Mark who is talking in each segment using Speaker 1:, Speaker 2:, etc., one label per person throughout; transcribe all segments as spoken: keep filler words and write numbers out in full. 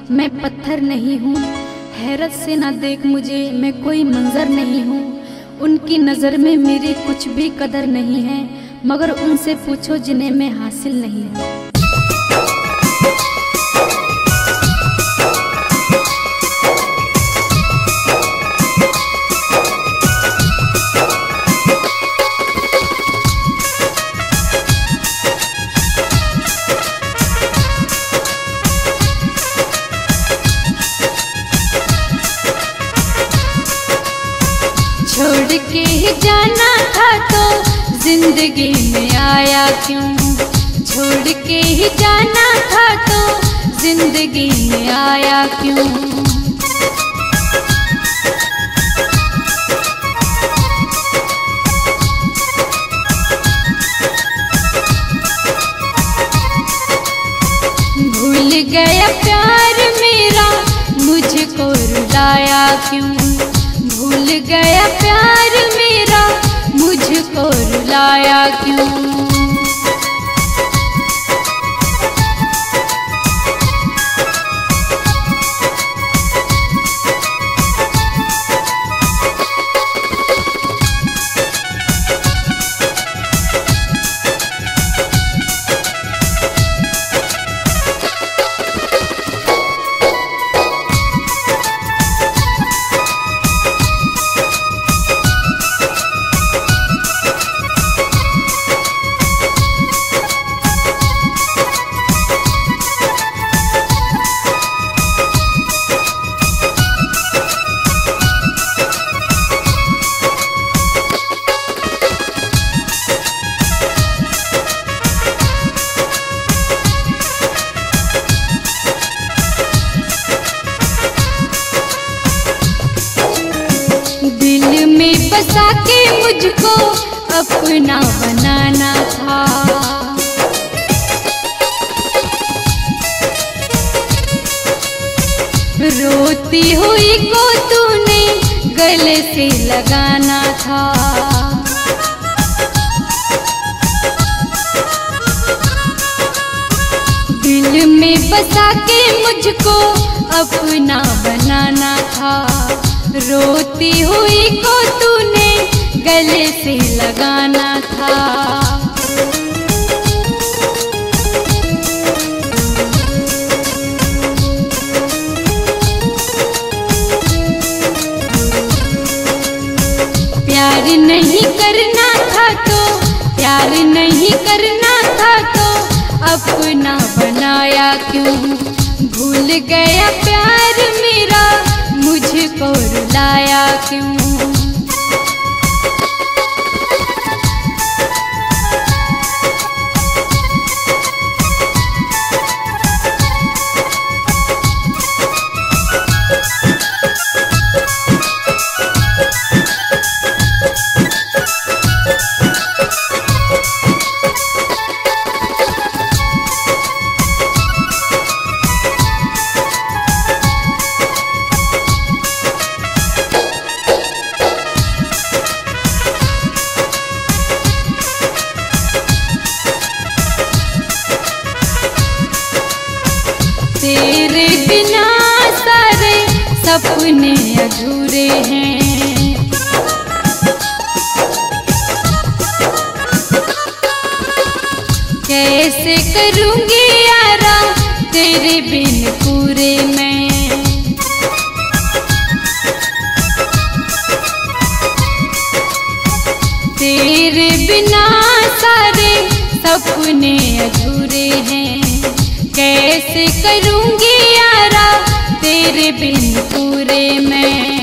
Speaker 1: मैं पत्थर नहीं हूँ। हैरत से ना देख मुझे, मैं कोई मंजर नहीं हूँ। उनकी नज़र में मेरी कुछ भी कदर नहीं है, मगर उनसे पूछो जिन्हें मैं हासिल नहीं है। छोड़ के ही जाना था तो जिंदगी में आया क्यों? छोड़ के ही जाना था तो जिंदगी में आया क्यों? भूल गया प्यार मेरा, मुझको रुलाया क्यों? भूल गया प्यार मेरा, मुझको रुलाया क्यों? बसा के मुझको अपना बनाना था, रोती हुई को तूने गले से लगाना था। दिल में बसा के मुझको अपना बनाना था, रोती हुई को तूने गले से लगाना था। प्यार नहीं करना था तो, प्यार नहीं करना था तो अपना बनाया क्यों? भूल गया प्यार मेरा, मुझको रुलाया क्यों? तेरे बिना सारे सपने अधूरे हैं, कैसे करूँगी यारा तेरे बिन पूरे मैं? तेरे बिना सारे सपने अधूरे हैं, कैसे करूँगी यारा तेरे बिन पूरे मैं?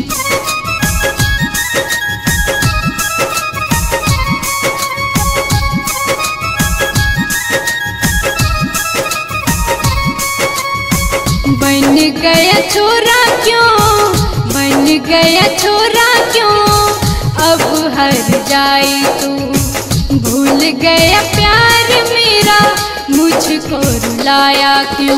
Speaker 1: बन गया छोरा क्यों, बन गया छोरा क्यों? अब हर जाए तू, भूल गया प्यार मेरा, मुझको रुलाया क्यों?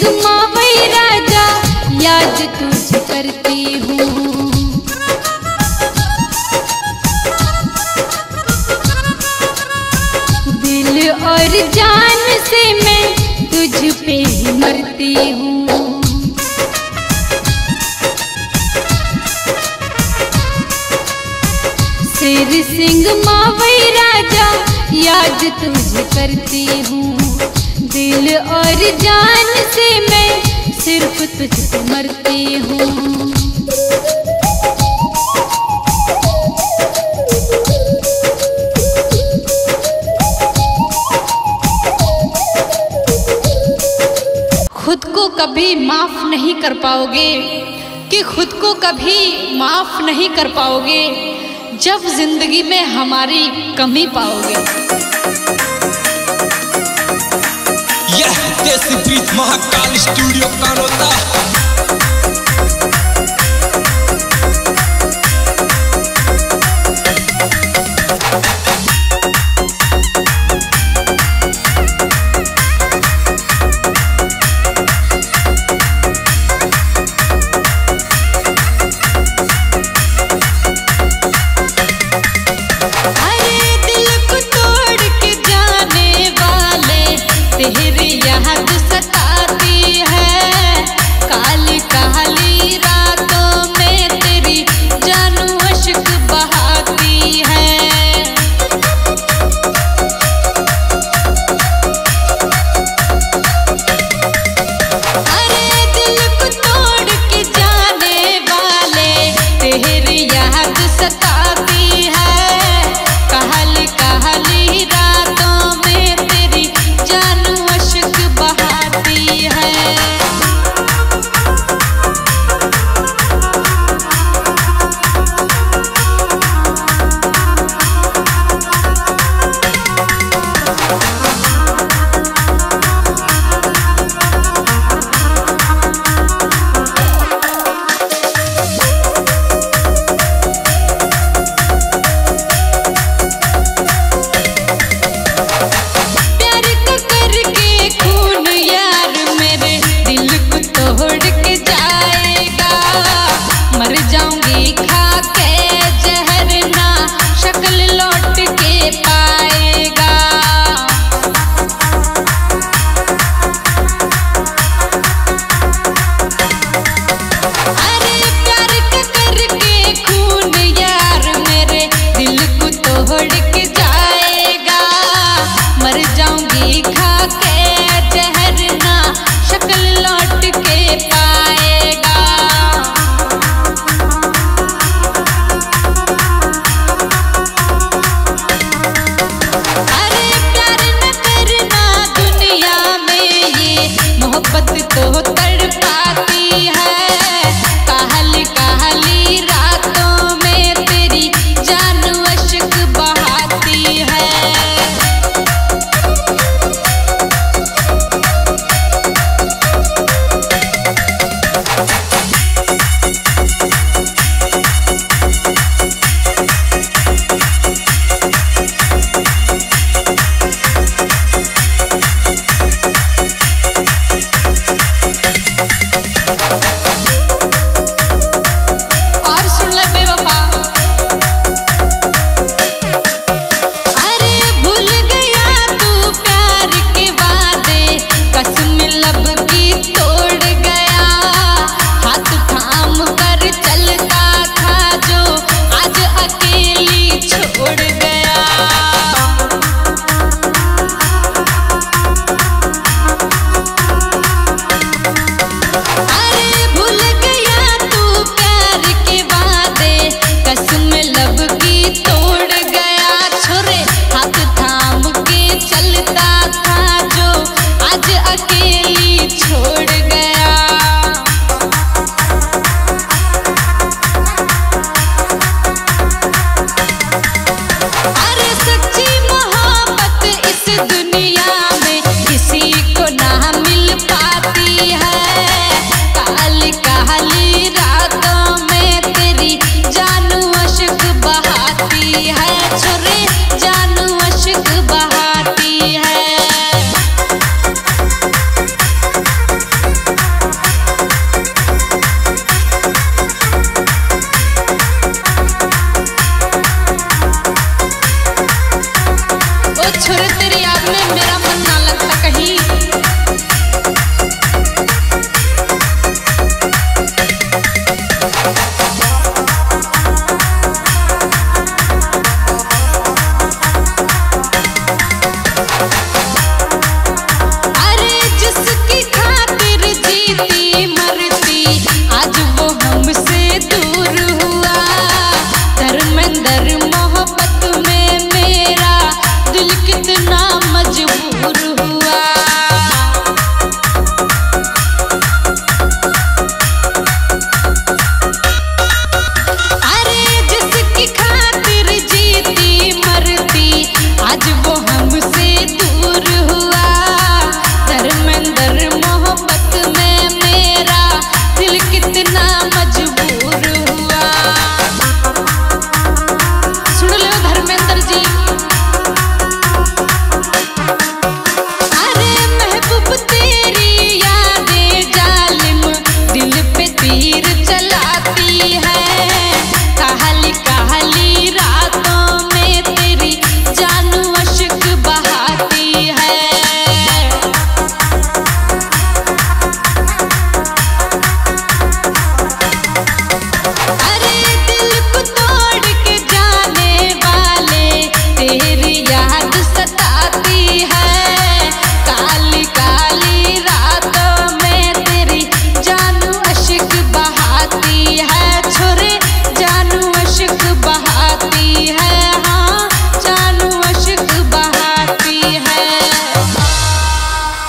Speaker 1: मावई राजा याद तुझे करती हूँ। दिल और जान से मैं तुझ पे ही मरती हूँ। शेर सिंह मावई राजा याद तुझे करती हूँ। दिल और जान से मैं सिर्फ तुझ पे मरती हूँ। खुद को कभी माफ नहीं कर पाओगे कि खुद को कभी माफ नहीं कर पाओगे जब जिंदगी में हमारी कमी पाओगे।
Speaker 2: यह देसी बीट महाकाल स्टूडियो कानोता।
Speaker 1: तेरी याद सताती है, काली काली रातों में तेरी जानू अश्क बहाती है। अरे दिल को तोड़ के जाने वाले तेरी याद सताती है, काली काली रातों में तेरी जानू अश्क बहाती है। तो तड़पाती है, काली काली रातों में तेरी जानू अश्क बहाती है।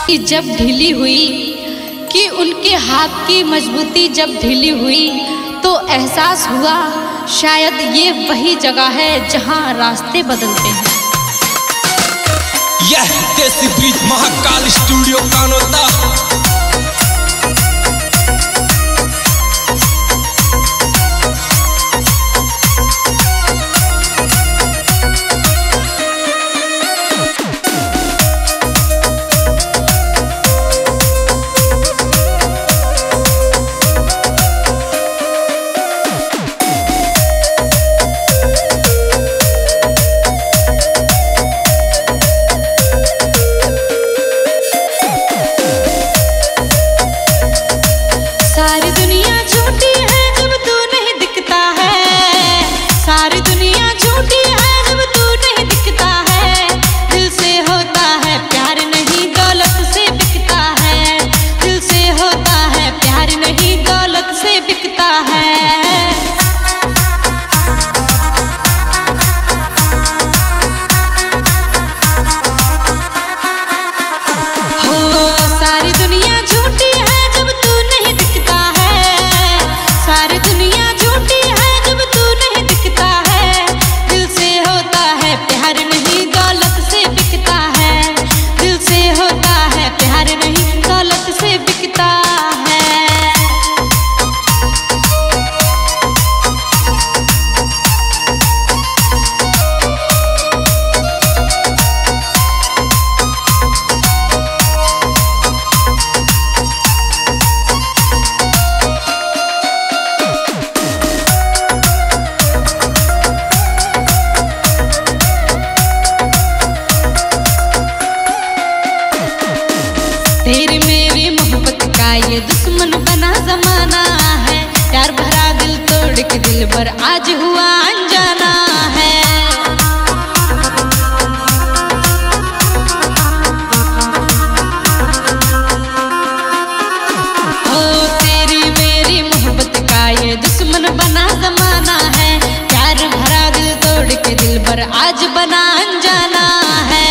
Speaker 1: कि जब ढीली हुई, कि उनके हाथ की मजबूती जब ढीली हुई तो एहसास हुआ शायद ये वही जगह है जहां रास्ते बदलते हैं।
Speaker 2: यह देसी ब्रिज महाकाल स्टूडियो कानोता।
Speaker 1: सारी दुनिया झूठी है जब तू नहीं दिखता है, सारी दुनिया झूठी है जब तू नहीं दिखता है। दिल से होता है प्यार नहीं दौलत से बिकता है, दिल से होता है प्यार नहीं दौलत से बिकता है। हो सारी दुनिया झूठी है जब तू नहीं दिखता है, सारी दुनिया झूठी है जब तू नहीं दिखता है। दिल से होता है प्यार नहीं दौलत से बिकता है, दिल से होता है प्यार नहीं दौलत से बिकता है। तेरी मेरी मोहब्बत का ये दुश्मन बना जमाना है, प्यार भरा दिल तोड़ के दिल पर आज हुआ अनजाना है। ओ तेरी मेरी मोहब्बत का ये दुश्मन बना जमाना है, प्यार भरा दिल तोड़ के दिल पर आज बना अनजाना है।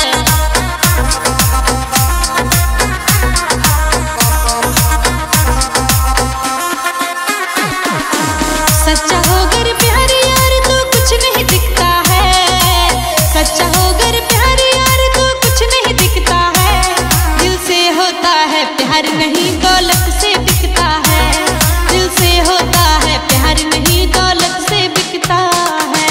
Speaker 1: सच्चा होकर प्यार यार तो कुछ नहीं दिखता है, सच्चा होकर प्यार यार तो कुछ नहीं दिखता है। दिल से होता है प्यार नहीं दौलत से बिकता है, दिल से होता है प्यार नहीं दौलत से बिकता है।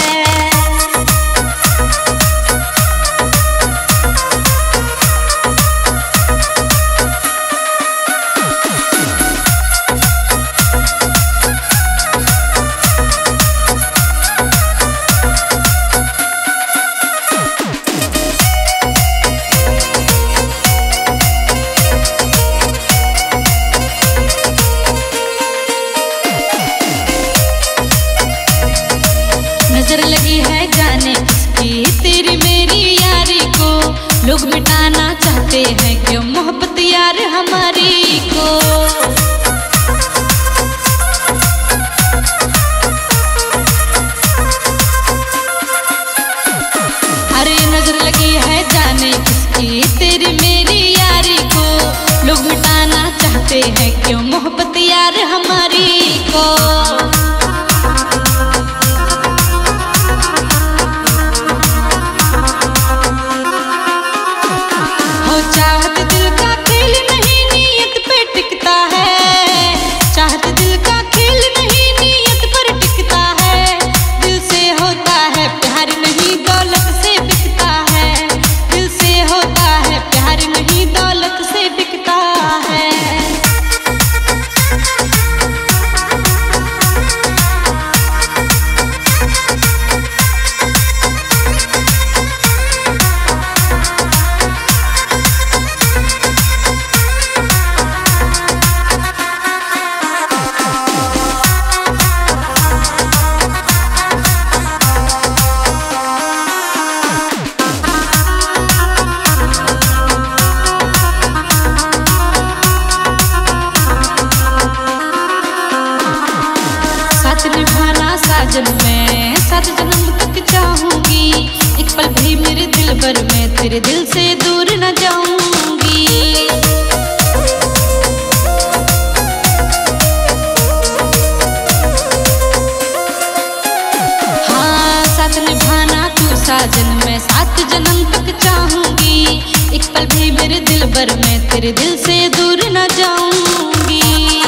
Speaker 1: नजर लगी है जाने किसकी तेरी मेरी यारी को, लोग मिटाना चाहते हैं क्यों मोहब्बत यार हमारी को। अरे नजर लगी है जाने किसकी तेरी मेरी यारी को, लोग मिटाना चाहते हैं क्यों मोहब्बत यार हमारी को। चाहत दिल का खेल नहीं नीयत पे टिकता है, चाहत दिल का खेल नहीं नीयत पर टिकता है। दिल से होता है प्यार नहीं दौलत से बिकता है, दिल से होता है प्यार नहीं दौलत से बिकता है। साजन मैं सात जन्म तक चाहूंगी, एक पल भी मेरे दिल भर मैं तेरे दिल से दूर न जाऊंगी।
Speaker 3: तेरे दिल से दूर न जाऊंगी।